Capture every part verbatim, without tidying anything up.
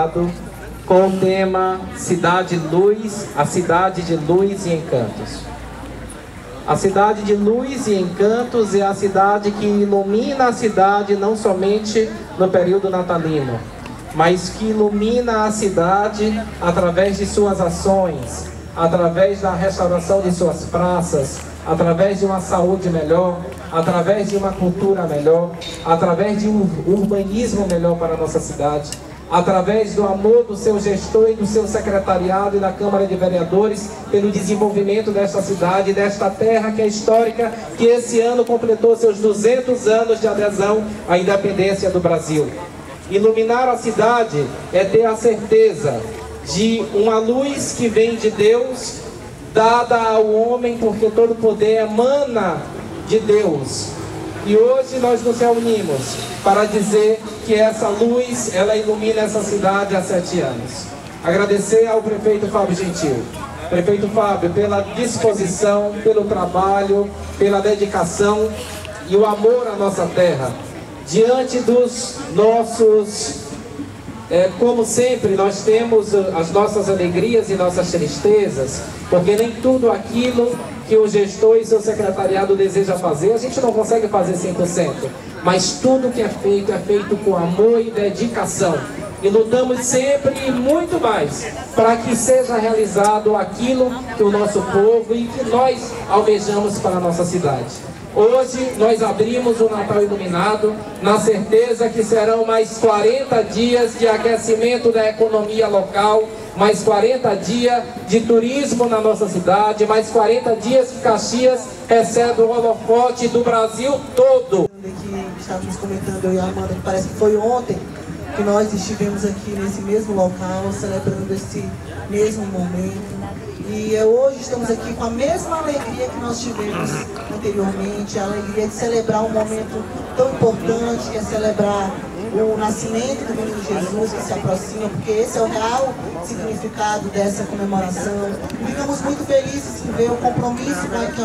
Estado com o tema Cidade Luz, a cidade de luz e encantos. A cidade de luz e encantos é a cidade que ilumina a cidade não somente no período natalino, mas que ilumina a cidade através de suas ações, através da restauração de suas praças, através de uma saúde melhor, através de uma cultura melhor, através de um urbanismo melhor para a nossa cidade, através do amor do seu gestor e do seu secretariado e da Câmara de Vereadores pelo desenvolvimento desta cidade, desta terra que é histórica, que esse ano completou seus duzentos anos de adesão à independência do Brasil. Iluminar a cidade é ter a certeza de uma luz que vem de Deus, dada ao homem, porque todo poder emana de Deus. E hoje nós nos reunimos para dizer que essa luz, ela ilumina essa cidade há sete anos. Agradecer ao prefeito Fábio Gentil. Prefeito Fábio, pela disposição, pelo trabalho, pela dedicação e o amor à nossa terra. Diante dos nossos... É, como sempre, nós temos as nossas alegrias e nossas tristezas, porque nem tudo aquilo que o gestor e seu secretariado deseja fazer, a gente não consegue fazer cem por cento. Mas tudo que é feito, é feito com amor e dedicação. E lutamos sempre e muito mais para que seja realizado aquilo que o nosso povo e que nós almejamos para a nossa cidade. Hoje nós abrimos o Natal Iluminado na certeza que serão mais quarenta dias de aquecimento da economia local, mais quarenta dias de turismo na nossa cidade, mais quarenta dias que Caxias recebe o holofote do Brasil todo. Aqui, estávamos comentando, eu e a Amanda, que parece que foi ontem que nós estivemos aqui nesse mesmo local, celebrando esse mesmo momento. E hoje estamos aqui com a mesma alegria que nós tivemos anteriormente, a alegria de celebrar um momento tão importante, que é celebrar o nascimento do menino Jesus que se aproxima, porque esse é o real significado dessa comemoração. E ficamos muito felizes em ver o compromisso,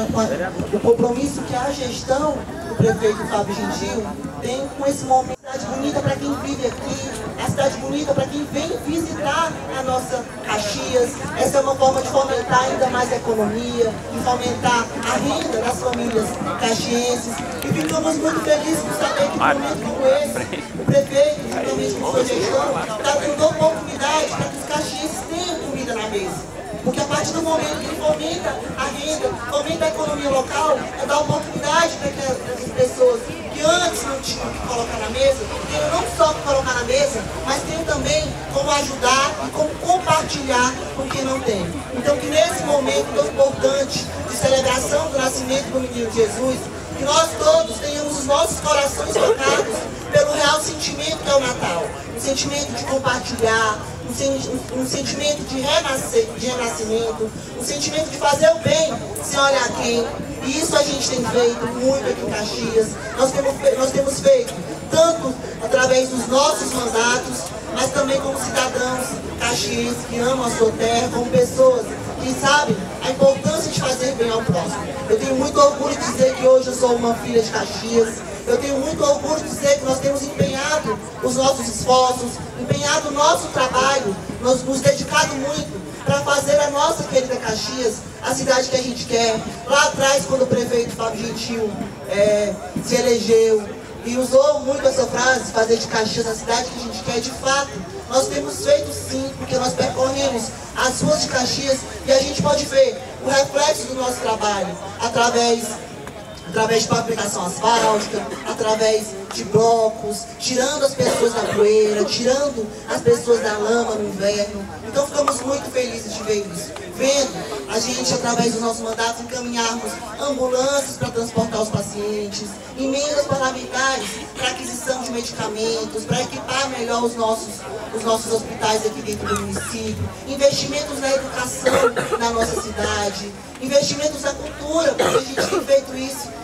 o compromisso que a gestão do prefeito Fábio Gentil tem com esse momento. A cidade bonita para quem vive aqui, a cidade bonita para quem vem visitar a nossa Caxias. Essa é uma forma de fomentar ainda mais a economia, de fomentar a renda das famílias caxienses. E ficamos muito felizes por saber que num momento como esse, o prefeito, juntamente com sua gestão, está dando oportunidade para que os caxienses tenham comida na mesa. Porque a partir do momento que fomenta a renda, fomenta a economia local, é dar oportunidade para que as pessoas que antes não tinham que colocar na mesa, tenham não só que colocar na mesa, mas tenham também como ajudar e como compartilhar com quem não tem. Então que nesse momento tão importante de celebração do nascimento do menino Jesus, que nós todos tenhamos os nossos corações tocados pelo real sentimento que é o Natal. Um sentimento de compartilhar, um, sen um sentimento de, renascer, de renascimento, um sentimento de fazer o bem sem olhar quem. E isso a gente tem feito muito aqui em Caxias. Nós temos, nós temos feito tanto através dos nossos mandatos, mas também como cidadãos caxienses que amam a sua terra, como pessoas que sabem a importância de fazer bem ao próximo. Eu tenho muito orgulho de dizer que hoje eu sou uma filha de Caxias. Eu tenho muito orgulho de dizer que nós temos empenhado os nossos esforços, empenhado o nosso trabalho, nós nos dedicado muito para fazer a nossa querida Caxias a cidade que a gente quer. Lá atrás, quando o prefeito Fábio Gentil é, se elegeu e usou muito essa frase, fazer de Caxias a cidade que a gente quer, de fato, nós temos feito sim, porque nós percorremos as ruas de Caxias e a gente pode ver o reflexo do nosso trabalho através através de fabricação asfáltica, através de blocos, tirando as pessoas da poeira, tirando as pessoas da lama no inverno. Então ficamos muito felizes de ver isso, vendo a gente, através dos nossos mandatos, encaminharmos ambulâncias para transportar os pacientes, emendas parlamentares para aquisição de medicamentos, para equipar melhor os nossos, os nossos hospitais aqui dentro do município, investimentos na educação na nossa cidade, investimentos na cultura, porque a gente tem feito isso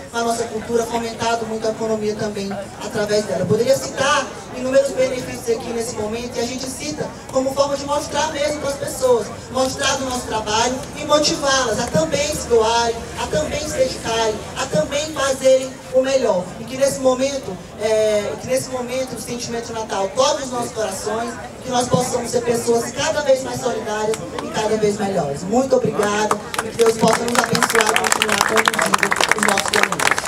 a nossa cultura, fomentado muito a economia também através dela. Eu poderia citar inúmeros benefícios aqui nesse momento, e a gente cita como forma de mostrar mesmo para as pessoas, mostrar do nosso trabalho e motivá-las a também se doarem, a também se dedicarem, a também fazerem o melhor. E que nesse momento, é, que nesse momento o sentimento de Natal toque os nossos corações, que nós possamos ser pessoas cada vez mais solidárias e cada vez melhores. Muito obrigada, e que Deus possa nos abençoar e continuar conduzindo os nossos caminhos.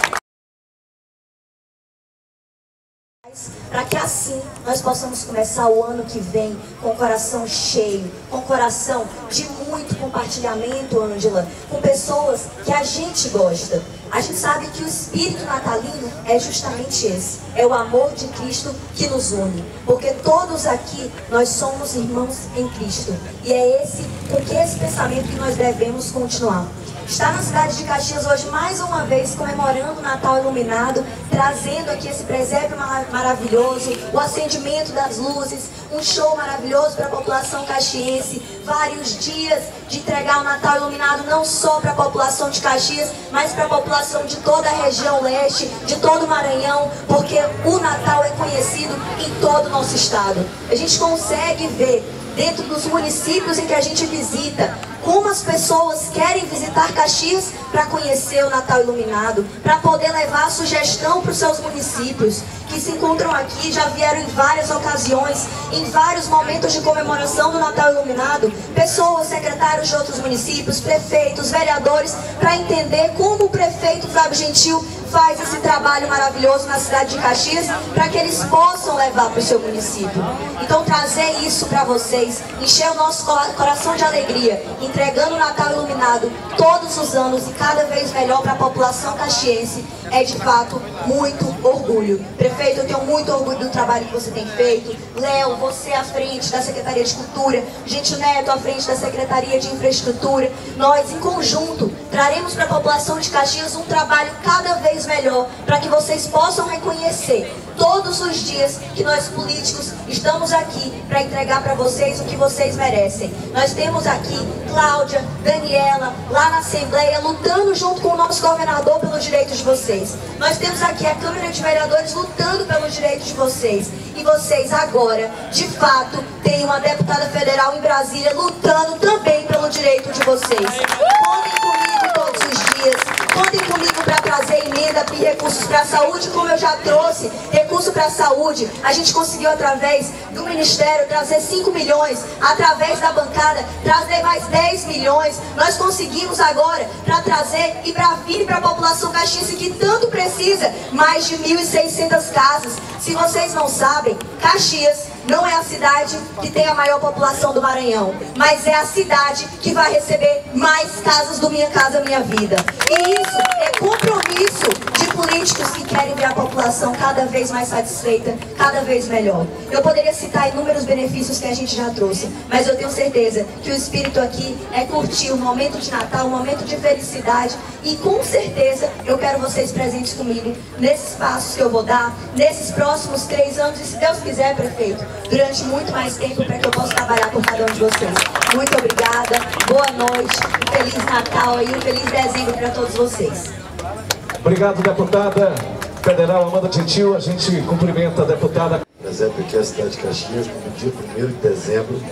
Para que assim nós possamos começar o ano que vem com o coração cheio, com o coração de muito compartilhamento, Ângela, com pessoas que a gente gosta. A gente sabe que o espírito natalino é justamente esse, é o amor de Cristo que nos une, porque todos aqui nós somos irmãos em Cristo, e é esse, com que esse pensamento que nós devemos continuar. Está na cidade de Caxias hoje mais uma vez comemorando o Natal iluminado, trazendo aqui esse presépio maravilhoso, o acendimento das luzes, um show maravilhoso para a população caxiense, vários dias de entregar o Natal iluminado não só para a população de Caxias, mas para a população de toda a região leste, de todo o Maranhão, porque o Natal é conhecido em todo o nosso estado. A gente consegue ver dentro dos municípios em que a gente visita, como as pessoas querem visitar Caxias para conhecer o Natal iluminado, para poder levar a sugestão para os seus municípios, que se encontram aqui, já vieram em várias ocasiões, em vários momentos de comemoração do Natal iluminado, pessoas, secretários de outros municípios, prefeitos, vereadores, para entender como o prefeito Fábio Gentil faz esse trabalho maravilhoso na cidade de Caxias, para que eles possam levar para o seu município. Então trazer isso para vocês, encher o nosso coração de alegria, entregando o Natal iluminado todos os anos e cada vez melhor para a população caxiense, é de fato muito orgulho. Prefeito, eu tenho muito orgulho do trabalho que você tem feito. Léo, você à frente da Secretaria de Cultura, Gentil Neto à frente da Secretaria de Infraestrutura. Nós, em conjunto, traremos para a população de Caxias um trabalho cada vez melhor, para que vocês possam reconhecer todos os dias que nós políticos estamos aqui para entregar para vocês o que vocês merecem. Nós temos aqui Cláudia, Daniela, lá na Assembleia, lutando junto com o nosso governador pelos direitos de vocês. Nós temos aqui a Câmara de Vereadores lutando pelos direitos de vocês. E vocês agora, de fato, têm uma deputada federal em Brasília lutando também pelo direito de vocês. Contem comigo todos os dias, contem comigo para trazer emenda e recursos para a saúde, como eu já trouxe recurso para a saúde. A gente conseguiu, através do Ministério, trazer cinco milhões, através da bancada, trazer mais dez milhões. Nós conseguimos agora para trazer e para vir para a população caxiense que tanto precisa, mais de mil e seiscentas casas. Se vocês não sabem, Caxias não é a cidade que tem a maior população do Maranhão, mas é a cidade que vai receber mais casas do Minha Casa Minha Vida. E isso é compromisso de políticos que querem ver a população cada vez mais satisfeita, cada vez melhor. Eu poderia citar inúmeros benefícios que a gente já trouxe, mas eu tenho certeza que o espírito aqui é curtir o momento de Natal, um momento de felicidade, e com certeza eu quero vocês presentes comigo nesses passos que eu vou dar, nesses próximos três anos, e se Deus quiser, prefeito, durante muito mais tempo, para que eu possa trabalhar por cada um de vocês. Muito obrigada, boa noite, um Feliz Natal e um Feliz Dezembro para todos vocês. Obrigado, deputada federal Amanda Gentil. A gente cumprimenta a deputada. Por exemplo, aqui é a cidade de Caxias, no dia primeiro de dezembro,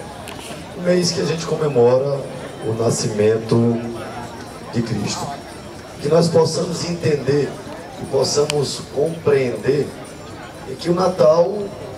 o mês que a gente comemora o nascimento de Cristo. Que nós possamos entender, que possamos compreender que o Natal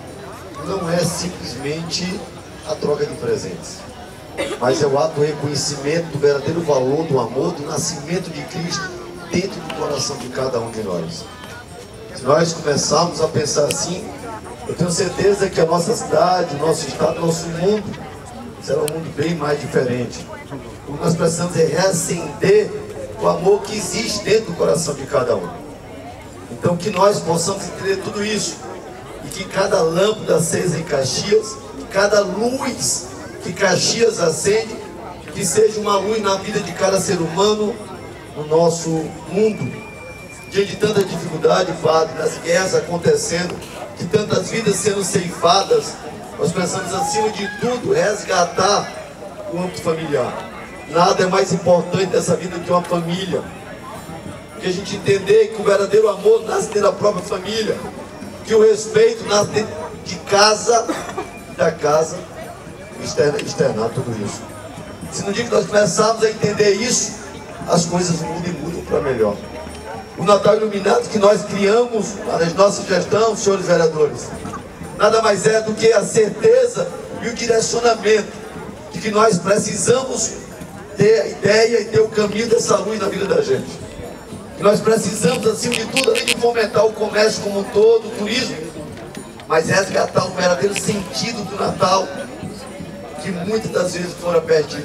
não é simplesmente a troca de presentes, mas é o ato de reconhecimento do verdadeiro valor do amor, do nascimento de Cristo dentro do coração de cada um de nós. Se nós começarmos a pensar assim, eu tenho certeza que a nossa cidade, o nosso estado, o nosso mundo será um mundo bem mais diferente. O que nós precisamos é reacender o amor que existe dentro do coração de cada um. Então que nós possamos entender tudo isso, e que cada lâmpada acesa em Caxias, cada luz que Caxias acende, que seja uma luz na vida de cada ser humano no nosso mundo. Diante de tanta dificuldade, Padre, das guerras acontecendo, de tantas vidas sendo ceifadas, nós precisamos, acima de tudo, resgatar o âmbito familiar. Nada é mais importante nessa vida que uma família. que a gente entender que o verdadeiro amor nasce dentro da própria família, que o respeito nasce dentro de casa, da casa, externar, externar tudo isso. Se no dia que nós começarmos a entender isso, as coisas mudam e mudam para melhor. O Natal Iluminado que nós criamos para a nossa gestão, senhores vereadores, nada mais é do que a certeza e o direcionamento de que nós precisamos ter a ideia e ter o caminho dessa luz na vida da gente. Que nós precisamos, acima de tudo, além de fomentar o comércio como um todo, o turismo, mas resgatar o verdadeiro sentido do Natal, que muitas das vezes foram perdido.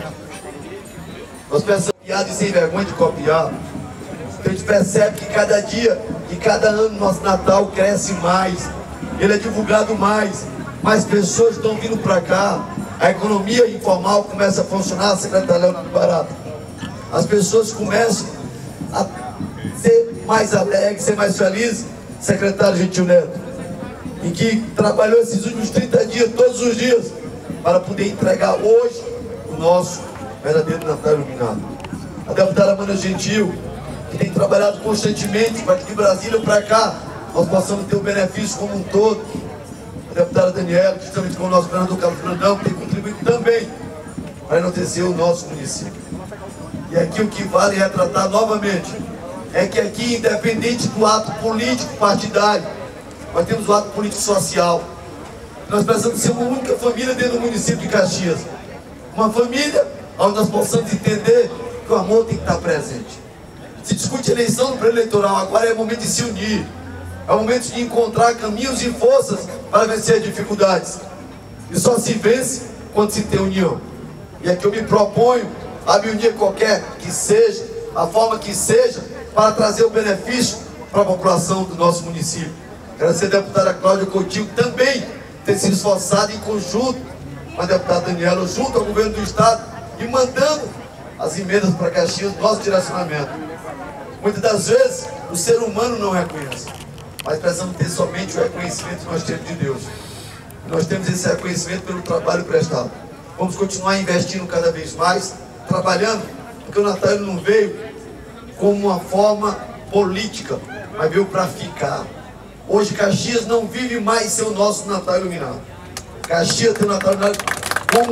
Nós pensamos piada e sem vergonha de copiar. A gente percebe que cada dia, que cada ano nosso Natal cresce mais, ele é divulgado mais, mais pessoas estão vindo para cá, a economia informal começa a funcionar, a secretária Leonardo Barata. As pessoas começam a ser mais alegres, ser mais felizes, secretário Gentil Neto, em que trabalhou esses últimos trinta dias, todos os dias, para poder entregar hoje o nosso verdadeiro Natal Iluminado. A deputada Amanda Gentil, que tem trabalhado constantemente para que de Brasília para cá nós possamos ter o benefício como um todo. A deputada Daniela, justamente com o nosso governador Carlos Brandão, que tem contribuído também para enaltecer o nosso município. E aqui o que vale retratar novamente é que aqui, independente do ato político partidário, nós temos o ato político social. Nós precisamos ser uma única família dentro do município de Caxias. Uma família onde nós possamos entender que o amor tem que estar presente. Se discute eleição no pré-eleitoral, agora é o momento de se unir. É o momento de encontrar caminhos e forças para vencer dificuldades. E só se vence quando se tem união. E aqui eu me proponho a me unir qualquer que seja, a forma que seja, para trazer o benefício para a população do nosso município. Agradecer a deputada Cláudia Coutinho, que também tem se esforçado em conjunto com a deputada Daniela, junto ao governo do estado, e mandando as emendas para Caxias, nosso direcionamento. Muitas das vezes o ser humano não reconhece, mas precisamos ter somente o reconhecimento que nós temos de Deus. E nós temos esse reconhecimento pelo trabalho prestado. Vamos continuar investindo cada vez mais, trabalhando, porque o Natal ele não veio como uma forma política, mas veio para ficar. Hoje Caxias não vive mais sem o nosso Natal Iluminado. Caxias tem o Natal Iluminado como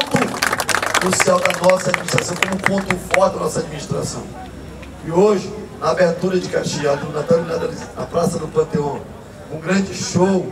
ponto crucial da nossa administração, como ponto forte da nossa administração. E hoje, na abertura de Caxias, do Natal Iluminado na Praça do Panteão, um grande show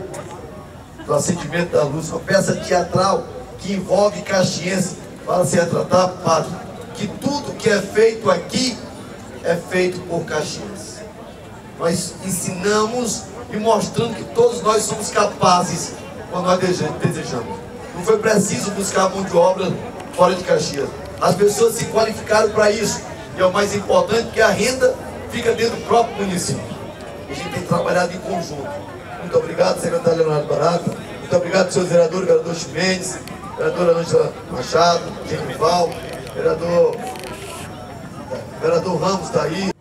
do Acendimento da Luz, uma peça teatral que envolve caxiense para se retratar, padre, que tudo que é feito aqui é feito por Caxias. Nós ensinamos e mostrando que todos nós somos capazes quando nós desejamos. Não foi preciso buscar mão de obra fora de Caxias. As pessoas se qualificaram para isso. E é o mais importante, que a renda fica dentro do próprio município. A gente tem trabalhado em conjunto. Muito obrigado, secretário Leonardo Barata. Muito obrigado, senhores vereadores, vereador Chimenez, vereadora Ângela Machado, Genival, vereador, vereador Ramos está aí.